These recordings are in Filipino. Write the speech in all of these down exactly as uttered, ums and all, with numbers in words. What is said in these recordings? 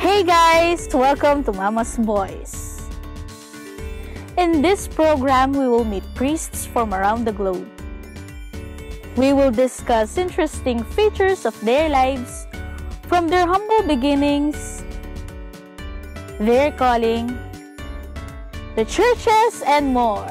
Hey guys! Welcome to Mama's Boys. In this program, we will meet priests from around the globe. We will discuss interesting features of their lives, from their humble beginnings, their calling, the churches, and more.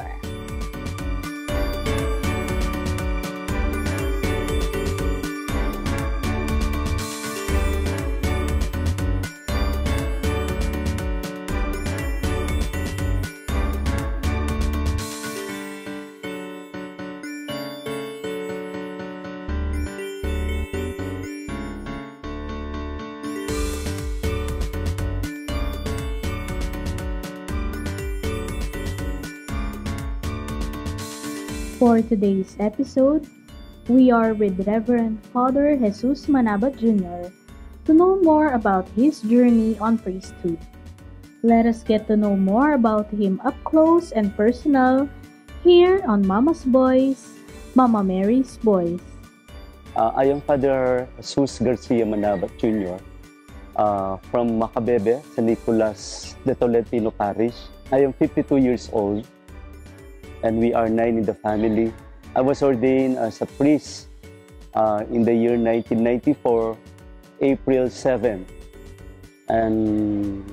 For today's episode, we are with Reverend Father Jesus Manabat Junior to know more about his journey on priesthood. Let us get to know more about him up close and personal here on Mama's Boys, Mama Mary's Boys. Uh, I am Father Jesus Garcia Manabat Junior uh, from Macabebe, San Nicolas de Tolentino Parish. I am fifty-two years old. And we are nine in the family. I was ordained as a priest uh, in the year nineteen ninety-four, April seventh. And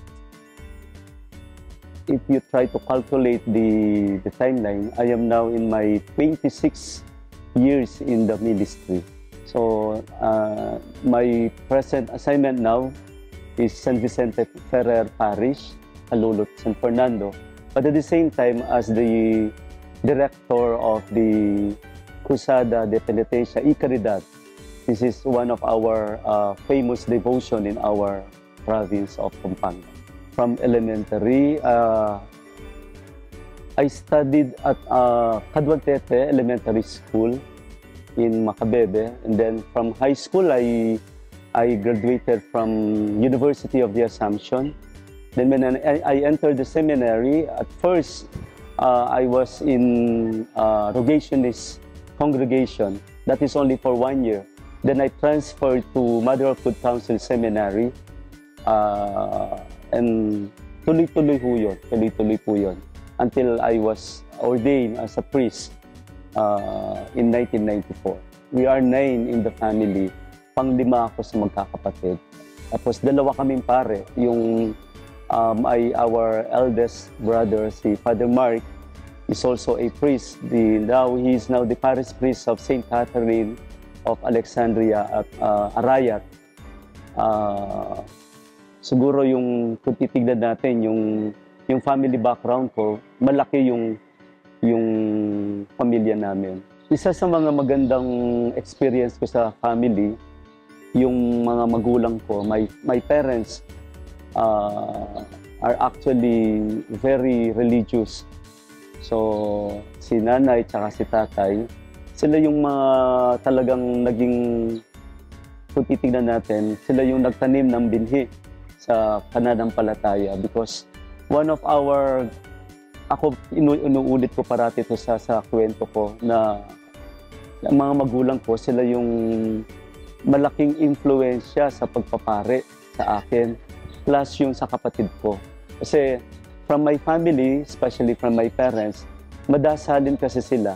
if you try to calculate the, the timeline, I am now in my twenty-six years in the ministry. So uh, my present assignment now is San Vicente Ferrer Parish, Calulut, San Fernando. But at the same time, as the director of the Cruzada de Penitencia y Caridad, this is one of our uh, famous devotion in our province of Pampanga. From elementary, uh, I studied at uh, Caduantete Elementary School in Macabebe, and then from high school, I I graduated from University of the Assumption. Then when I, I entered the seminary, at first uh, I was in uh, Rogationist congregation. That is only for one year. Then I transferred to Mother of Good Counsel Seminary. Uh, and tuloy-tuloy po yun. Tuloy-tuloy po yun. Until I was ordained as a priest uh, in nineteen ninety-four. We are nine in the family. Panglima ako sa magkakapatid. Tapos dalawa kaming pare. Yung Um, I, our eldest brother, si Father Mark, is also a priest. The, now he is now the parish priest of Saint Catherine of Alexandria at uh, Arayat. Uh, siguro yung kung titignan natin yung yung family background ko, malaki yung yung pamilya namin. Isa sa mga magandang experience ko sa family, yung mga magulang ko, my my parents. Uh, are actually very religious. So, si nanay tsaka si tatay, sila yung mga talagang naging, kung titignan natin, sila yung nagtanim ng binhi sa pananampalataya. Because one of our, ako inu inuulit ko parati ito sa, sa kwento ko, na ang mga magulang ko, sila yung malaking influensya sa pagpapare sa akin. Plus yung sa kapatid ko. Kasi from my family, especially from my parents, madasalin kasi sila.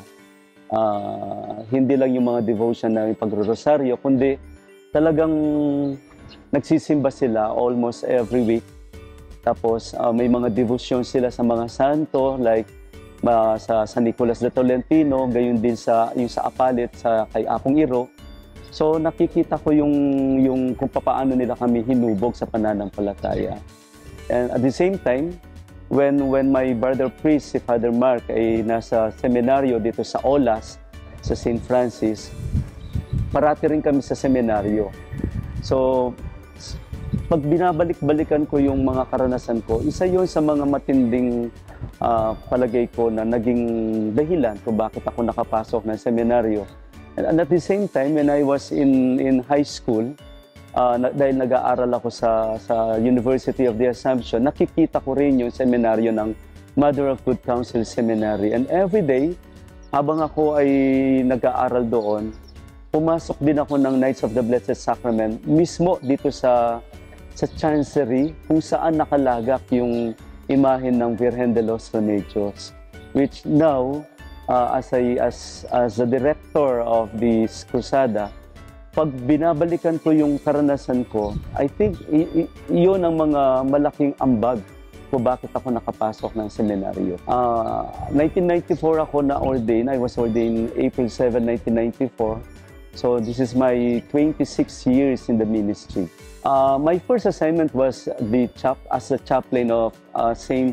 Uh, hindi lang yung mga devotion na yung pagro-rosaryo, kundi talagang nagsisimba sila almost every week. Tapos uh, may mga devotion sila sa mga santo, like uh, sa San Nicolas de Tolentino, gayon din sa, yung sa Apalit, sa kay Apong Iro. So nakikita ko yung yung kung paano nila kami hinubog sa pananampalataya. And at the same time, when when my brother priest si Father Mark ay nasa seminaryo dito sa Olas sa Saint Francis, parati rin kami sa seminaryo. So pag binabalik-balikan ko yung mga karanasan ko, isa yun sa mga matinding uh, palagay ko na naging dahilan kung bakit ako nakapasok ng seminaryo. And at the same time, when I was in in high school, uh, na, dahil nag-aaral ako sa sa University of the Assumption, nakikita ko rin yung seminaryo ng Mother of Good Counsel Seminary. And every day, habang ako ay nag-aaral doon, pumasok din ako ng Knights of the Blessed Sacrament mismo dito sa sa chancery kung saan nakalagak yung imahen ng Virgen de los Remedios, which now, uh, as, a, as, as a director of this crusada, pag binabalikan ko yung karanasan ko, I think iyon ang mga malaking ambag kung bakit ako nakapasok ng seminaryo. Uh, nineteen ninety-four ako na-ordain. I was ordained April seventh, nineteen ninety-four. So this is my twenty-six years in the ministry. Uh, my first assignment was the chap as a chaplain of uh, Saint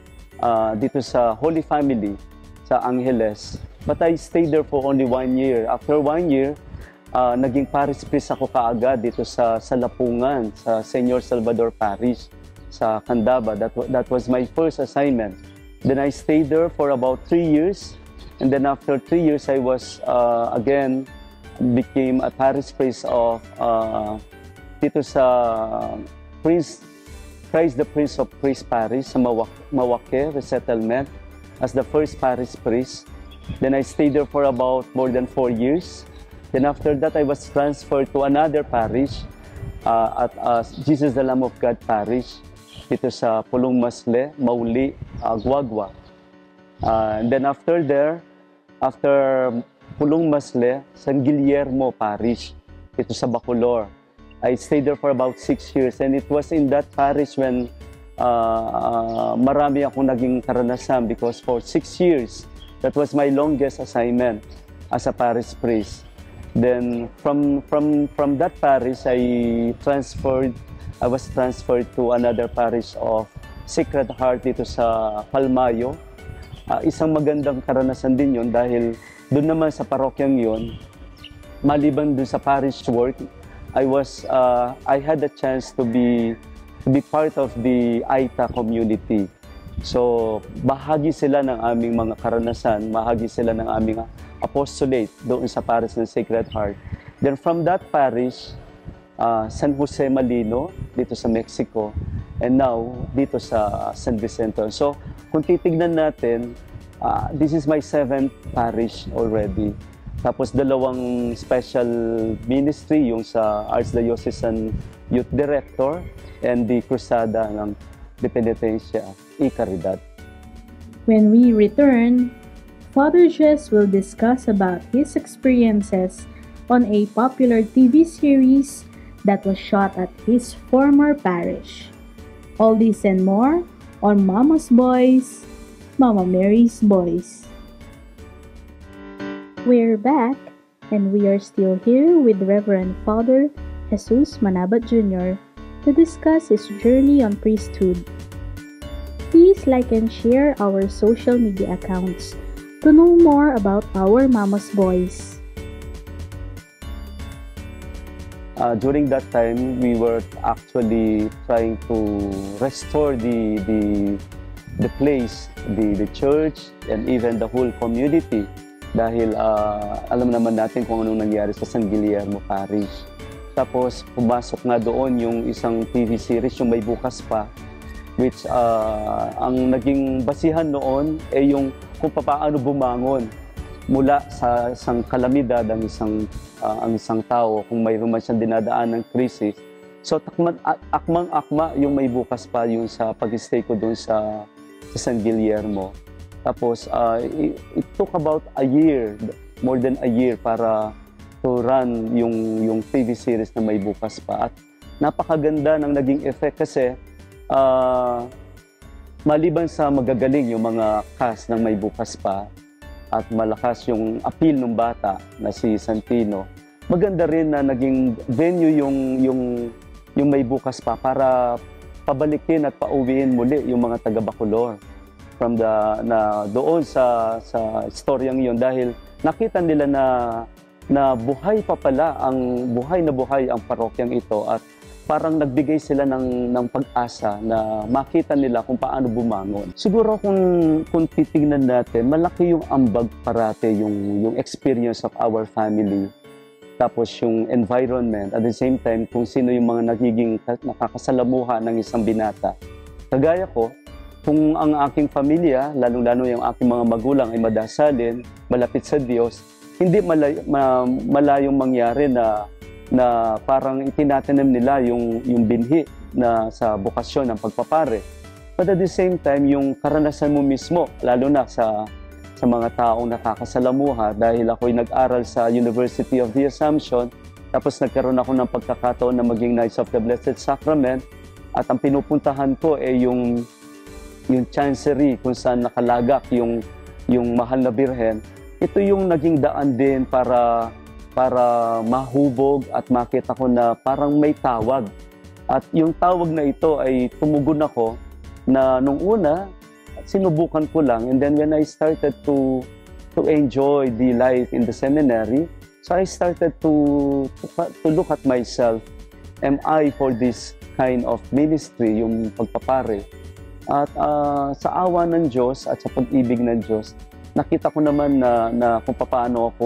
uh, dito sa Holy Family sa Angeles. But I stayed there for only one year. After one year, uh, naging parish priest ako kaagad dito sa, sa Lapungan, sa Senyor Salvador Parish sa Candaba. That, that was my first assignment. Then I stayed there for about three years. And then after three years, I was uh, again became a parish priest of uh, dito sa Prince, Christ the Prince of Priest Parish sa Mawake Resettlement as the first parish priest. Then I stayed there for about more than four years. Then after that, I was transferred to another parish uh, at uh, Jesus the Lamb of God Parish dito sa Pulong Masle, Mauli, uh, Guagua. Uh, and then after there, after Pulong Masle, San Guillermo Parish, dito sa Bacolor. I stayed there for about six years and it was in that parish when uh, uh, marami akong naging karanasan because for six years, that was my longest assignment as a parish priest. Then from, from, from that parish, I transferred, I was transferred to another parish of Sacred Heart dito sa Palmayo. Uh, isang magandang karanasan din yun dahil doon naman sa parokyang yun, maliban doon sa parish work, I was uh, I had a chance to be to be part of the Aita community. So bahagi sila ng aming mga karanasan, bahagi sila ng aming apostolate doon sa parish ng Sacred Heart. Then from that parish, uh, San Jose Malino dito sa Mexico, and now dito sa San Vicente. So kung titignan natin, Uh, this is my seventh parish already. Tapos dalawang special ministry, yung sa Archdiocesan Youth Director and the Crusada ng De Penitencia y Caridad. When we return, Father Jess will discuss about his experiences on a popular T V series that was shot at his former parish. All this and more on Mama's Boys, Mama Mary's Boys. We're back, and we are still here with Reverend Father Jesus Manabat Junior to discuss his journey on priesthood. Please like and share our social media accounts to know more about our Mama's Boys. Uh, during that time, we were actually trying to restore the the the place, the, the church, and even the whole community. Dahil uh, alam naman natin kung anong nangyari sa San Guillermo Parish. Tapos pumasok nga doon yung isang T V series, yung May Bukas Pa, which uh, ang naging basihan noon ay yung kung paano bumangon mula sa isang kalamidad ang isang, uh, ang isang tao kung mayroon man siyang dinadaan ng krisis. So takman, akmang-akma yung May Bukas Pa yung sa pag-stay ko doon sa sa San Guillermo. Tapos, uh, it, it took about a year, more than a year para to run yung, yung T V series na May Bukas Pa. At napakaganda ng naging effect kasi uh, maliban sa magagaling yung mga cast ng May Bukas Pa at malakas yung appeal ng bata na si Santino, maganda rin na naging venue yung, yung, yung May Bukas Pa para pabalikin at pauwiin muli yung mga taga Bacolor from the na doon sa sa istoryang yon dahil nakita nila na na buhay pa pala ang buhay na buhay ang parokyang ito at parang nagbigay sila ng ng pag-asa na makita nila kung paano bumangon. Siguro kung kung titingnan natin, malaki yung ambag parate yung yung experience of our family. Tapos yung environment, at the same time, kung sino yung mga nagiging nakakasalamuha ng isang binata. Kagaya ko, kung ang aking pamilya, lalong-lalo yung aking mga magulang ay madasalin, malapit sa Diyos, hindi malay, ma, malayong mangyari na na parang itinatanim nila yung, yung binhi na sa bukasyon ng pagpapare. But at the same time, yung karanasan mo mismo, lalo na sa, sa mga taong nakakasalamuha, dahil ako'y nag-aral sa University of the Assumption, tapos nagkaroon ako ng pagkakataon na maging Knights of the Blessed Sacrament, at ang pinupuntahan ko ay yung, yung chancery kung saan nakalagak yung, yung mahal na birhen. Ito yung naging daan din para, para mahubog at makita ko na parang may tawag. At yung tawag na ito ay tumugon ako na nung una, sinubukan ko lang. And then when I started to, to enjoy the life in the seminary, so I started to, to, to look at myself. Am I for this kind of ministry, yung pagpapare? At uh, sa awa ng Diyos at sa pag-ibig ng Diyos, nakita ko naman na, na kung paano ako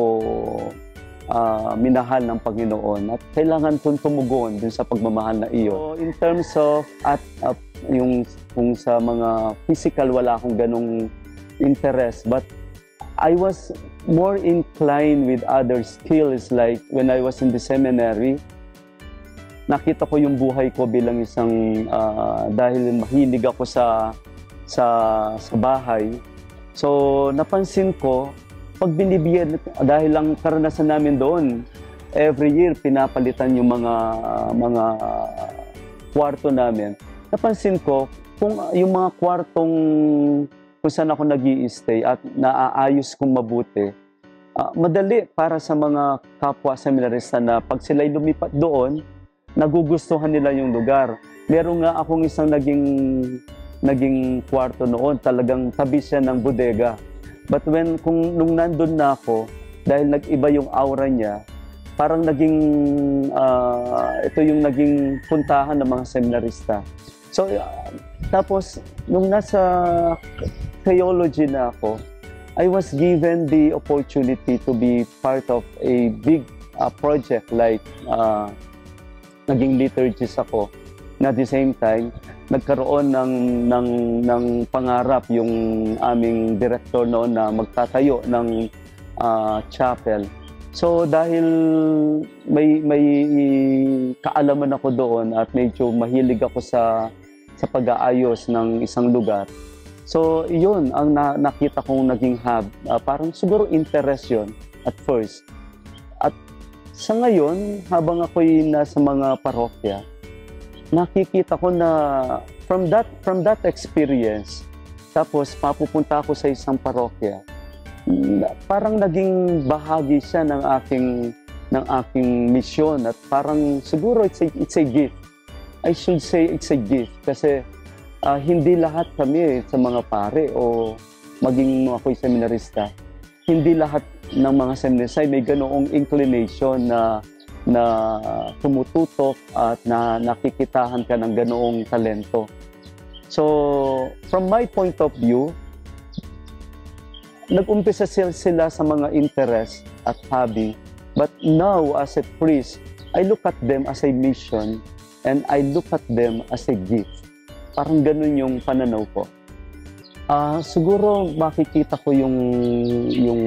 uh, minahal ng Panginoon at kailangan kong tumugon dun sa pagmamahal na iyo. So, in terms of at uh, yung kung sa mga physical wala akong ganong interest, but I was more inclined with other skills, like when I was in the seminary, nakita ko yung buhay ko bilang isang uh, dahil mahilig ako sa sa sa bahay. So, napansin ko, pag binibigyan, dahil lang karanasan namin doon, every year pinapalitan yung mga mga kwarto namin. Napansin ko, kung yung mga kwartong kung saan ako nag-i-stay at naaayos kong mabuti, uh, madali para sa mga kapwa seminarista na pag sila'y lumipat doon, nagugustuhan nila yung lugar. Meron nga akong isang naging naging kwarto noon, talagang tabi siya ng bodega. But when, kung nung nandun na ako, dahil nag-iba yung aura niya, parang naging, uh, ito yung naging puntahan ng mga seminarista. So, uh, tapos, nung nasa theology na ako, I was given the opportunity to be part of a big uh, project like uh, naging liturgist ako. Na at the same time, nagkaroon ng, ng, ng pangarap yung aming director noon na magtatayo ng uh, chapel. So dahil may, may kaalaman ako doon at medyo mahilig ako sa, sa pag-aayos ng isang lugar, so yun ang na, nakita kong naging hub. Uh, parang siguro interest yun at first. At sa ngayon, habang ako'y nasa mga parokya, nakikita ko na from that from that experience, tapos papupunta ako sa isang parokya, parang naging bahagi siya ng aking ng aking misyon at parang siguro it's a, it's a gift. I should say it's a gift kasi uh, hindi lahat kami sa mga pare o maging ako'y seminarista, hindi lahat ng mga seminarista ay may ganoong inclination na na tumututok at na nakikitahan ka ng ganoong talento. So, from my point of view, nag-umpisa sila sa mga interest at hobby. But now, as a priest, I look at them as a mission and I look at them as a gift. Parang ganun yung pananaw ko. Uh, siguro makikita ko yung yung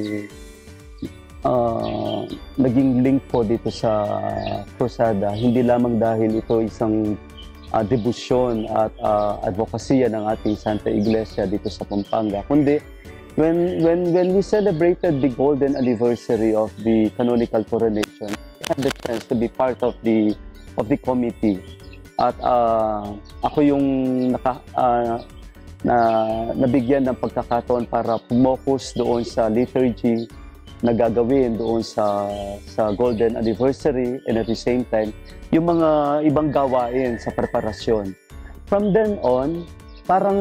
Uh, naging link ko dito sa krusada, hindi lamang dahil ito isang uh, debosyon at uh, advokasya ng ating Santa Iglesia dito sa Pampanga, kundi when, when, when we celebrated the golden anniversary of the canonical coronation, I had the chance to be part of the, of the committee. At uh, ako yung naka, uh, na, nabigyan ng pagkakataon para pumokus doon sa liturgy na gagawin doon sa sa golden anniversary, and at the same time yung mga ibang gawain sa preparasyon. From then on, parang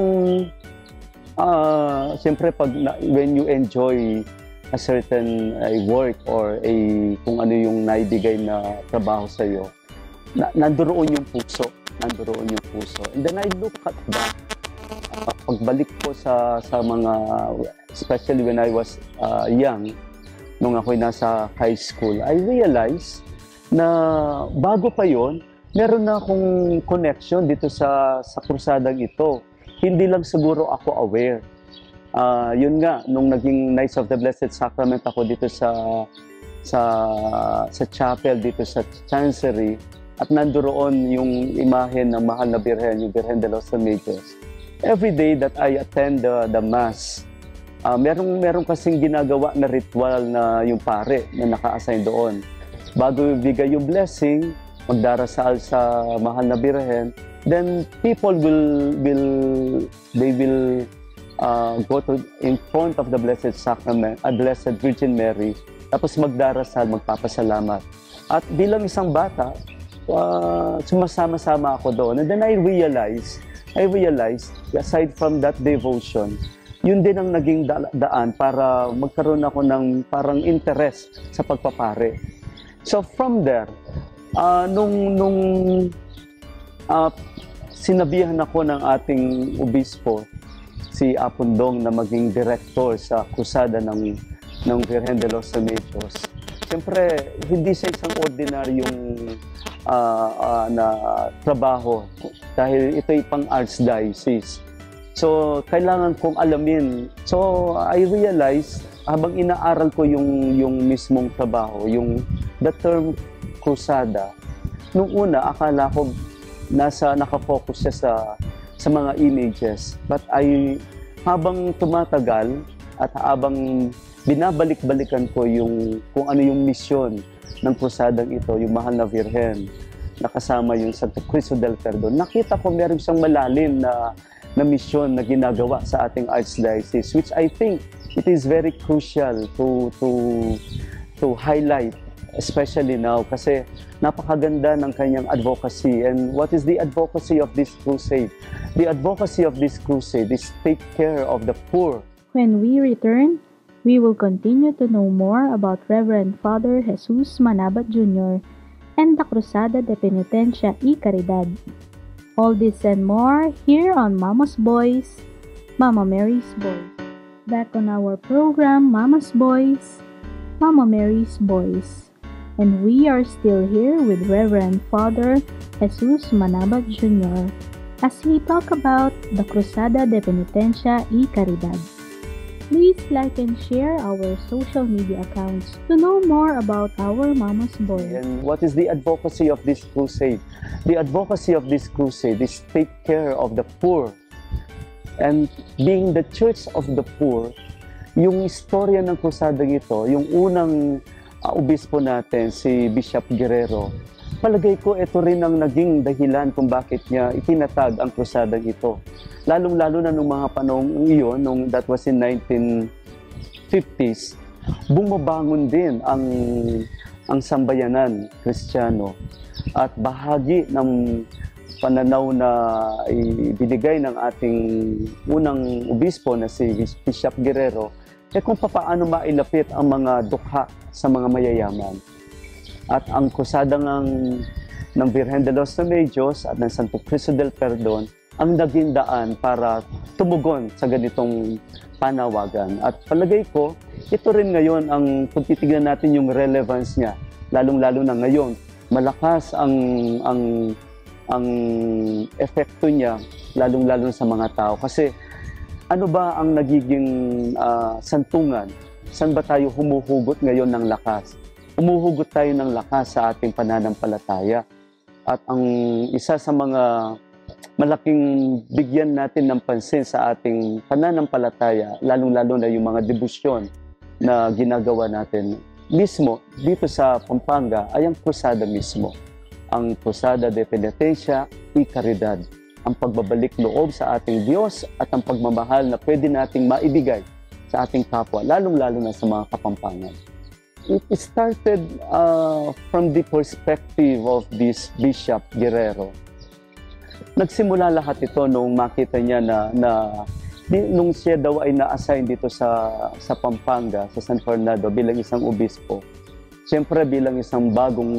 uh, siyempre pag when you enjoy a certain uh, work or a kung ano yung naibigay na trabaho sa iyo, na, nandoon yung puso, nandoon yung puso. And then I look at that. Uh, pagbalik ko sa sa mga, especially when I was uh, young, nung ako'y nasa high school, I realized na bago pa yon, meron na akong connection dito sa sa krusadang ito. Hindi lang siguro ako aware. Uh, yun nga, nung naging Knights of the Blessed Sacrament ako dito sa sa sa chapel dito sa Chancery, at nandoon yung imahe ng mahal na Birhen, yung Virgen de los Remedios. Every day that I attend the, the Mass, uh, merong, merong kasing ginagawa na ritual na yung pare na naka-assign doon. Bago ibigay yung blessing, magdarasal sa mahal na Birhen, then people will, will they will uh, go to in front of the Blessed Sacrament, a uh, Blessed Virgin Mary, tapos magdarasal, magpapasalamat. At bilang isang bata, Uh, sumasama-sama ako doon. And then I realized, I realized, aside from that devotion, yun din ang naging da- daan para magkaroon ako ng parang interest sa pagpapare. So from there, uh, nung, nung uh, sinabihan ako ng ating obispo, si Apundong, na maging director sa krusada ng, ng Virgen de los Remedios, siyempre, hindi siya isang ordinaryong uh, uh, na trabaho dahil ito'y pang-archdiocese. So, kailangan kong alamin. So, I realized, habang inaaral ko yung, yung mismong trabaho, yung the term krusada, nung una, akala ko nasa, nakafocus siya sa, sa mga images. But I, habang tumatagal at habang binabalik-balikan ko yung kung ano yung misyon ng krusadang ito, yung mahal na Virgen, nakasama yung Santo Cristo del Perdon. Nakita ko meron siyang malalim na, na misyon na ginagawa sa ating archdiocese, which I think it is very crucial to, to, to highlight, especially now, kasi napakaganda ng kanyang advocacy. And what is the advocacy of this crusade? The advocacy of this crusade is take care of the poor. When we return, we will continue to know more about Reverend Father Jesus Manabat Junior and the Cruzada de Penitencia y Caridad. All this and more here on Mama's Boys, Mama Mary's Boys. Back on our program, Mama's Boys, Mama Mary's Boys. And we are still here with Reverend Father Jesus Manabat Junior as he talk about the Cruzada de Penitencia y Caridad. Please like and share our social media accounts to know more about our Mama's Boys. And what is the advocacy of this crusade? The advocacy of this crusade is take care of the poor. And being the Church of the Poor, yung istorya ng krusadang ito, yung unang uh, obispo natin, si Bishop Guerrero, palagay ko ito rin ang naging dahilan kung bakit niya itinatag ang krusadang ito. Lalong-lalo na nung mga panahong iyon, nung that was in nineteen fifties, bumabangon din ang ang sambayanan Kristiyano at bahagi ng pananaw na ibinigay ng ating unang obispo na si Bishop Guerrero eh kung paano mailapit ang mga dukha sa mga mayayaman. At ang krusada ng, ng Virgen de los Remedios at ng Santo Cristo del Perdon ang naging daan para tumugon sa ganitong panawagan. At palagay ko, ito rin ngayon ang, kung titignan natin yung relevance niya, lalong-lalo na ngayon, malakas ang, ang, ang epekto niya, lalong-lalo sa mga tao. Kasi ano ba ang nagiging uh, santungan? Saan ba tayo humuhugot ngayon ng lakas? Humuhugot tayo ng lakas sa ating pananampalataya. At ang isa sa mga malaking bigyan natin ng pansin sa ating pananampalataya, lalong-lalo na yung mga debosyon na ginagawa natin mismo dito sa Pampanga ay ang krusada mismo. Ang Cruzada de Penitencia y Caridad. Ang pagbabalik loob sa ating Diyos at ang pagmamahal na pwede nating maibigay sa ating kapwa, lalong-lalo na sa mga Kapampangan. It started uh, from the perspective of this Bishop Guerrero. Nagsimula lahat ito nung makita niya na, na nung siya daw ay na-assign dito sa, sa Pampanga, sa San Fernando bilang isang obispo. Siyempre bilang isang bagong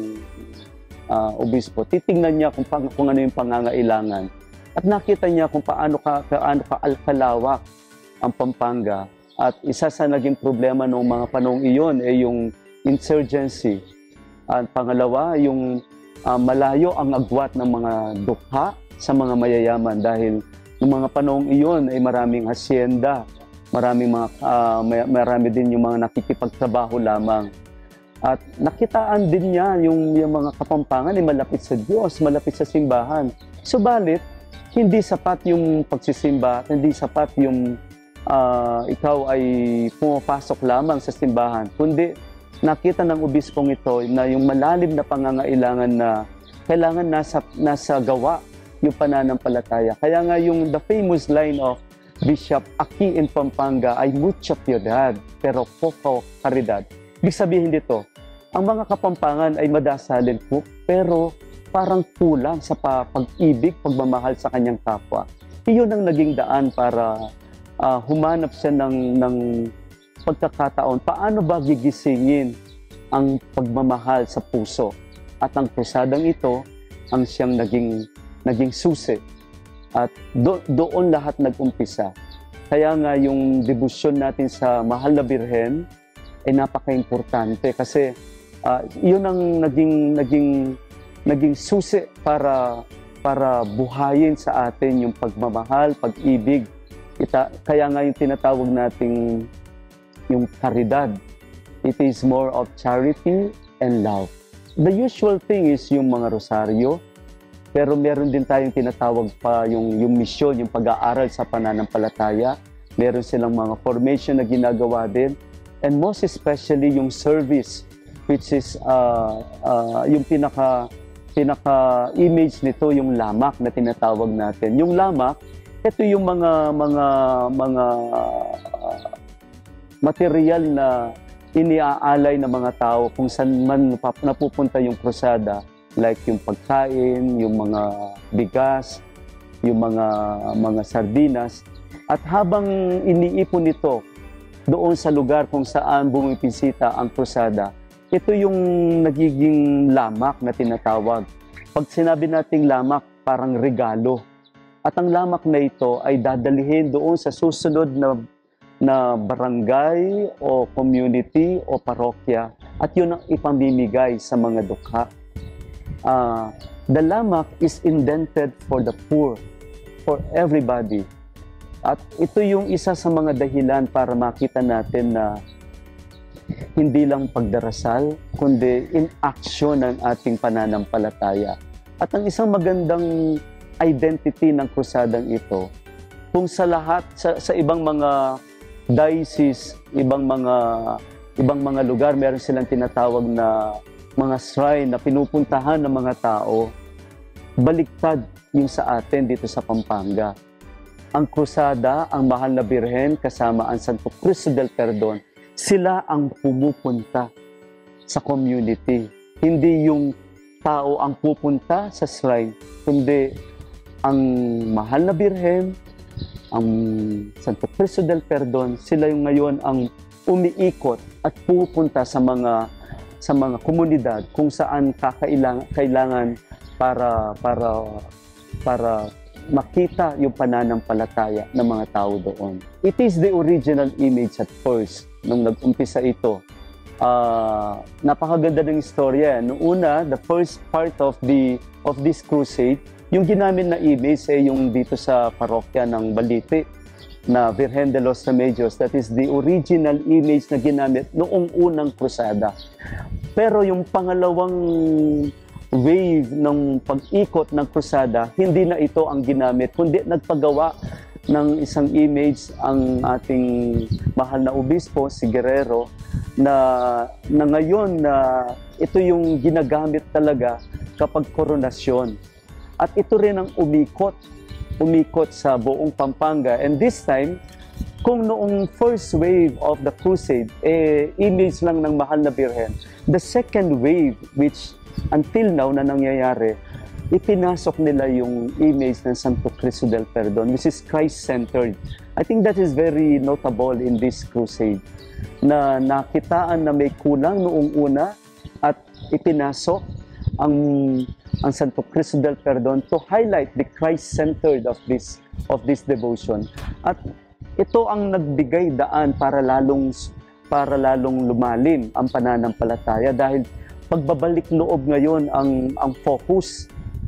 uh, obispo, titingnan niya kung, kung ano yung pangangailangan. At nakita niya kung paano ka, paano ka alkalawak ang Pampanga. At isa sa naging problema ng mga panahong iyon ay yung insurgency. At pangalawa, yung Uh, malayo ang agwat ng mga dukha sa mga mayayaman dahil yung mga panahong iyon ay maraming hasyenda, maraming mga, uh, may, marami din yung mga nakikipagtrabaho lamang. At nakitaan din niya yung, yung mga Kapampangan ay malapit sa Diyos, malapit sa simbahan. Subalit, hindi sapat yung pagsisimba, hindi sapat yung uh, ikaw ay pumapasok lamang sa simbahan, kundi nakita ng obispong ito na yung malalim na pangangailangan na kailangan nasa, nasa gawa yung pananampalataya. Kaya nga yung the famous line of Bishop Aki in Pampanga ay mucha piedad, pero poco caridad. Ibig sabihin dito, ang mga Kapampangan ay madasalin po, pero parang kulang sa pag-ibig, pagmamahal sa kanyang kapwa. Iyon ang naging daan para uh, humanap siya ng, ng pagkakataon. Paano ba gigisingin ang pagmamahal sa puso? At ang krusadang ito, ang siyang naging, naging susi. At do, doon lahat nag-umpisa. Kaya nga yung debosyon natin sa Mahal na Birhen ay napaka-importante kasi uh, yun ang naging, naging, naging susi para, para buhayin sa atin yung pagmamahal, pag-ibig. Ita, kaya nga yung tinatawag nating yung karidad. It is more of charity and love. The usual thing is yung mga rosaryo, pero meron din tayong tinatawag pa yung, yung misyon, yung pag-aaral sa pananampalataya. Meron silang mga formation na ginagawa din. And most especially yung service, which is uh, uh, yung pinaka, pinaka-image nito, yung lamak na tinatawag natin. Yung lamak, ito yung mga, mga, mga uh, material na iniaalay ng mga tao kung saan man napupunta yung krusada. Like yung pagkain, yung mga bigas, yung mga, mga sardinas. At habang iniipon ito, doon sa lugar kung saan bumipisita ang krusada, ito yung nagiging lamak na tinatawag. Pag sinabi nating lamak, parang regalo. At ang lamak na ito ay dadalihin doon sa susunod na, na barangay o community o parokya. At yun ang ipamimigay sa mga dukha. Uh, the lamak is indented for the poor, for everybody. At ito yung isa sa mga dahilan para makita natin na hindi lang pagdarasal, kundi in action ng ating pananampalataya. At ang isang magandang identity ng krusadang ito, kung sa lahat, sa, sa ibang mga diocese, ibang mga, ibang mga lugar, meron silang tinatawag na mga shrine na pinupuntahan ng mga tao, baliktad yung sa atin dito sa Pampanga. Ang krusada, ang Mahal na Birhen, kasama ang Santo Cristo del Perdon, sila ang pumupunta sa community. Hindi yung tao ang pupunta sa shrine, kundi ang Mahal na Birhen, ang Santo Cristo del Perdon, sila yung ngayon ang umiikot at pupunta sa mga sa mga komunidad kung saan kakailangan kailangan para para para makita yung pananampalataya ng mga tao doon. It is the original image at first nung nag-umpisa ito. Uh, napakaganda ng istorya. Noong una, the first part of the of this crusade, yung ginamit na image ay yung dito sa parokya ng Balite na Virgen de los Remedios. That is the original image na ginamit noong unang krusada. Pero yung pangalawang wave ng pag-ikot ng krusada, hindi na ito ang ginamit, kundi nagpagawa ng isang image ang ating mahal na obispo, si Guerrero, na, na ngayon na ito yung ginagamit talaga kapag koronasyon. At ito rin ang umikot, umikot sa buong Pampanga. And this time, kung noong first wave of the crusade, eh, image lang ng Mahal na Birhen, the second wave, which until now na nangyayari, ipinasok nila yung image ng Santo Cristo del Perdon, which is Christ-centered. I think that is very notable in this crusade, na nakitaan na may kulang noong una at ipinasok ang, ang Santo Cristo del Perdon to highlight the Christ-centered of this, of this devotion. At ito ang nagbigay daan para lalong, para lalong lumalim ang pananampalataya dahil pagbabalik loob ngayon ang, ang focus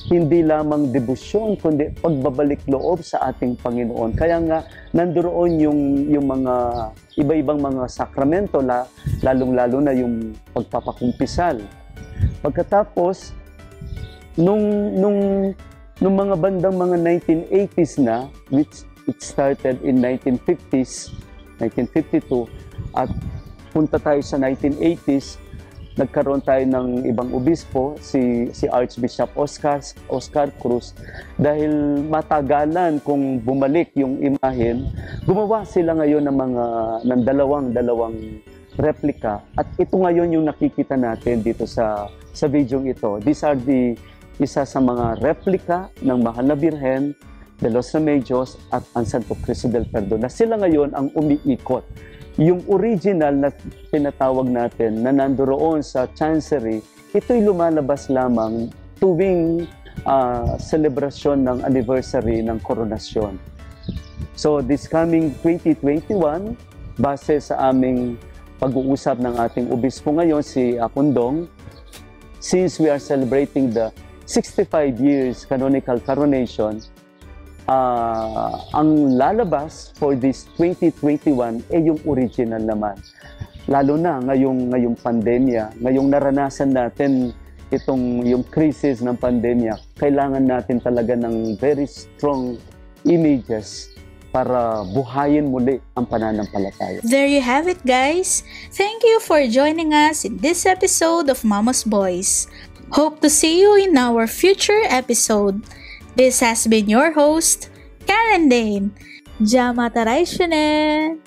hindi lamang debosyon, kundi pagbabalik loob sa ating Panginoon. Kaya nga, nandoon yung, yung mga iba-ibang mga sakramento, la, lalong-lalo na yung pagpapakumpisal. Pagkatapos, nung, nung, nung mga bandang mga nineteen eighties na, which it started in nineteen fifties, nineteen fifty-two, at punta tayo sa nineteen eighties, nagkaroon tayo ng ibang obispo, si si Archbishop Oscar Oscar Cruz. Dahil matagalan kung bumalik yung imahen, gumawa sila ngayon ng mga ng dalawang dalawang replika, at ito ngayon yung nakikita natin dito sa sa video ito. These are the isa sa mga replika ng Mahal na Birhen de los Remedios at ang Santo Cristo del Perdon, na sila ngayon ang umiikot. Yung original na tinatawag natin na nandoon sa Chancery, ito'y lumalabas lamang tuwing uh, selebrasyon ng anniversary ng koronasyon. So this coming twenty twenty-one, base sa aming pag-uusap ng ating obispo ngayon, si Apondong, since we are celebrating the sixty-five years canonical coronation, Uh, ang lalabas for this twenty twenty-one ay yung original naman. Lalo na ngayong, ngayong pandemya, ngayong naranasan natin itong yung crisis ng pandemya, kailangan natin talaga ng very strong images para buhayin muli ang pananampalataya. There you have it, guys. Thank you for joining us in this episode of Mama's Boys. Hope to see you in our future episode. This has been your host, Karen Dane. Jamataray Shane!